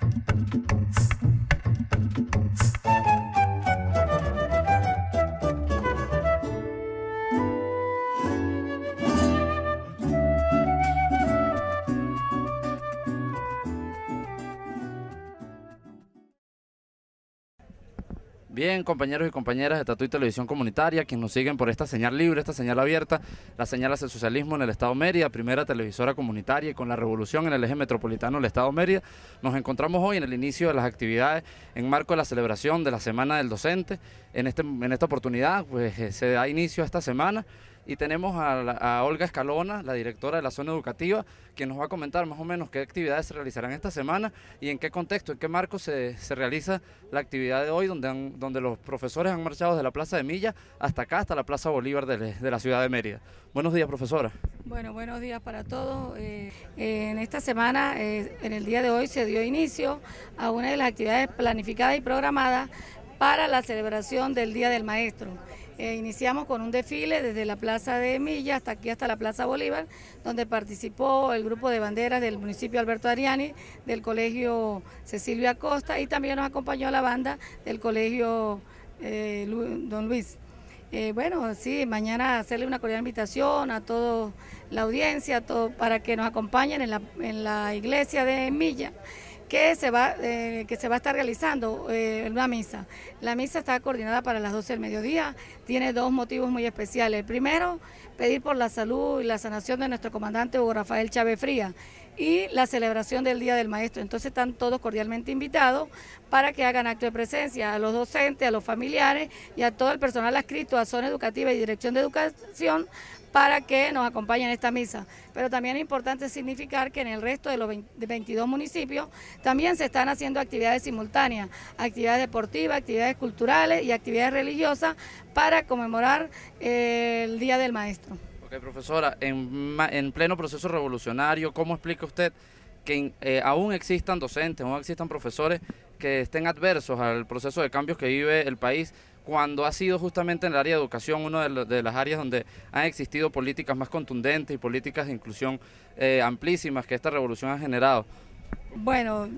Bien, compañeros y compañeras de Tatu y Televisión Comunitaria, quienes nos siguen por esta señal libre, esta señal abierta, la señal hacia el socialismo en el Estado Mérida, primera televisora comunitaria y con la revolución en el eje metropolitano del Estado Mérida. Nos encontramos hoy en el inicio de las actividades en marco de la celebración de la Semana del Docente. En esta oportunidad pues, se da inicio a esta semana y tenemos a Olga Escalona, la directora de la zona educativa, quien nos va a comentar más o menos qué actividades se realizarán esta semana y en qué contexto, en qué marco se realiza la actividad de hoy, donde los profesores han marchado desde la Plaza de Milla hasta acá, hasta la Plaza Bolívar de la ciudad de Mérida. Buenos días, profesora. Bueno, buenos días para todos. En esta semana, en el día de hoy, se dio inicio a una de las actividades planificadas y programadas para la celebración del Día del Maestro. Iniciamos con un desfile desde la Plaza de Milla hasta aquí, hasta la Plaza Bolívar, donde participó el grupo de banderas del municipio Alberto Ariani, del colegio Cecilio Acosta, y también nos acompañó la banda del colegio Don Luis. Bueno, sí, mañana hacerle una cordial invitación a toda la audiencia, para que nos acompañen en la iglesia de Milla, que se va a estar realizando una misa. La misa está coordinada para las 12 del mediodía, tiene dos motivos muy especiales. El primero, pedir por la salud y la sanación de nuestro comandante Hugo Rafael Chávez Frías y la celebración del Día del Maestro. Entonces están todos cordialmente invitados para que hagan acto de presencia, a los docentes, a los familiares y a todo el personal adscrito a Zona Educativa y Dirección de Educación, para que nos acompañen en esta misa. Pero también es importante significar que en el resto de los 22 municipios también se están haciendo actividades simultáneas, actividades deportivas, actividades culturales y actividades religiosas para conmemorar el Día del Maestro. Ok, profesora, en pleno proceso revolucionario, ¿cómo explica usted que aún existan docentes, aún existan profesores que estén adversos al proceso de cambios que vive el país, cuando ha sido justamente en el área de educación una de las áreas donde han existido políticas más contundentes y políticas de inclusión amplísimas que esta revolución ha generado? Bueno,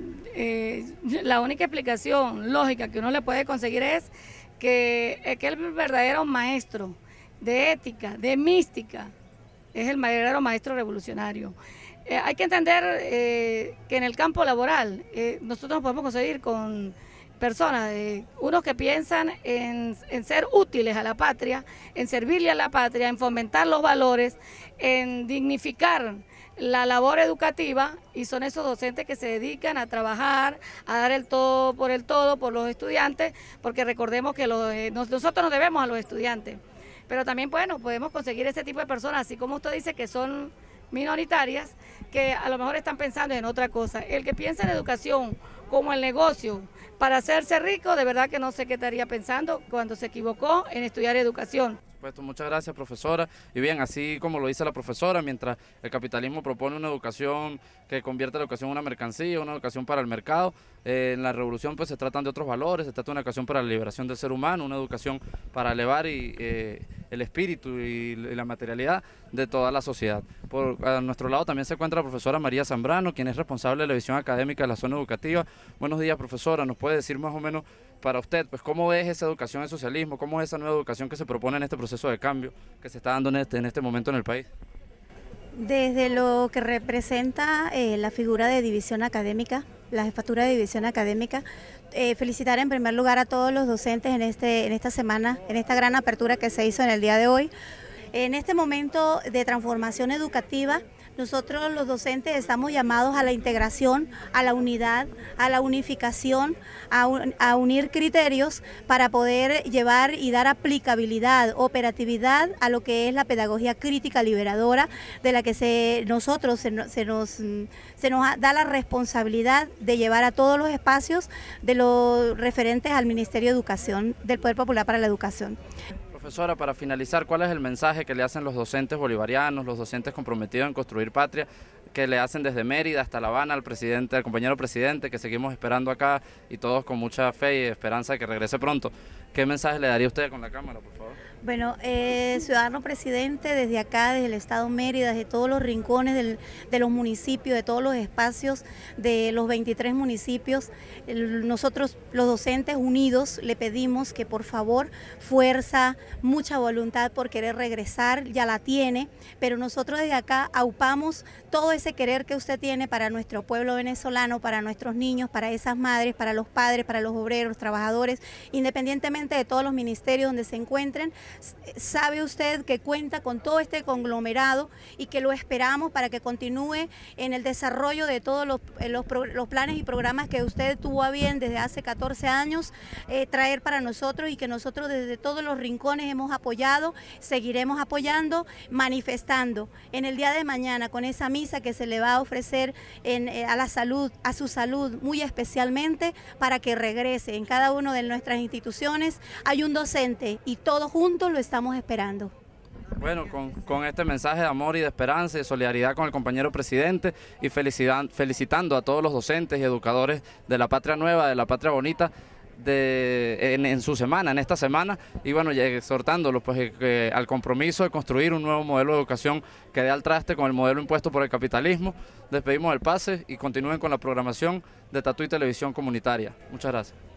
la única explicación lógica que uno le puede conseguir es que el verdadero maestro de ética, de mística, es el verdadero maestro revolucionario. Hay que entender que en el campo laboral nosotros nos podemos conseguir con personas, unos que piensan en ser útiles a la patria, en servirle a la patria, en fomentar los valores, en dignificar la labor educativa, y son esos docentes que se dedican a trabajar, a dar el todo por los estudiantes, porque recordemos que nosotros nos debemos a los estudiantes. Pero también, bueno, podemos conseguir ese tipo de personas, así como usted dice, que son minoritarias, que a lo mejor están pensando en otra cosa. El que piensa en educación como el negocio para hacerse rico, de verdad que no sé qué estaría pensando cuando se equivocó en estudiar educación. Muchas gracias, profesora. Y bien, así como lo dice la profesora, mientras el capitalismo propone una educación que convierte la educación en una mercancía, una educación para el mercado, en la revolución pues se tratan de otros valores, se trata de una educación para la liberación del ser humano, una educación para elevar el espíritu y la materialidad de toda la sociedad. A nuestro lado también se encuentra la profesora María Zambrano, quien es responsable de la visión académica de la zona educativa. Buenos días, profesora. ¿Nos puede decir más o menos para usted, pues, cómo es esa educación del socialismo, cómo es esa nueva educación que se propone en este proceso de cambio que se está dando en este momento en el país? Desde lo que representa la figura de división académica, la jefatura de división académica, felicitar en primer lugar a todos los docentes en esta semana, en esta gran apertura que se hizo en el día de hoy. En este momento de transformación educativa, nosotros los docentes estamos llamados a la integración, a la unidad, a la unificación, a unir criterios para poder llevar y dar aplicabilidad, operatividad a lo que es la pedagogía crítica liberadora, de la que se nos da la responsabilidad de llevar a todos los espacios de los referentes al Ministerio de Educación, del Poder Popular para la Educación. Profesora, para finalizar, ¿cuál es el mensaje que le hacen los docentes bolivarianos, los docentes comprometidos en construir patria, que le hacen desde Mérida hasta La Habana al presidente, al compañero presidente, que seguimos esperando acá y todos con mucha fe y esperanza de que regrese pronto? ¿Qué mensaje le daría usted con la cámara, por favor? Bueno, ciudadano presidente, desde acá, desde el Estado Mérida, desde todos los rincones de los municipios, de todos los espacios de los 23 municipios, nosotros los docentes unidos le pedimos que por favor, fuerza, mucha voluntad por querer regresar, ya la tiene, pero nosotros desde acá aupamos todo ese querer que usted tiene para nuestro pueblo venezolano, para nuestros niños, para esas madres, para los padres, para los obreros, trabajadores, independientemente de todos los ministerios donde se encuentren. Sabe usted que cuenta con todo este conglomerado y que lo esperamos para que continúe en el desarrollo de todos los planes y programas que usted tuvo a bien desde hace 14 años traer para nosotros, y que nosotros desde todos los rincones hemos apoyado, seguiremos apoyando, manifestando en el día de mañana con esa misa que se le va a ofrecer a la salud, a su salud muy especialmente, para que regrese en cada una de nuestras instituciones. Hay un docente y todos juntos lo estamos esperando. Bueno, con este mensaje de amor y de esperanza y de solidaridad con el compañero presidente, y felicitando a todos los docentes y educadores de la Patria Nueva, de la Patria Bonita, en su semana, en esta semana, y bueno, exhortándolos pues, al compromiso de construir un nuevo modelo de educación que dé al traste con el modelo impuesto por el capitalismo. Despedimos el pase y continúen con la programación de Tatuí Televisión Comunitaria. Muchas gracias.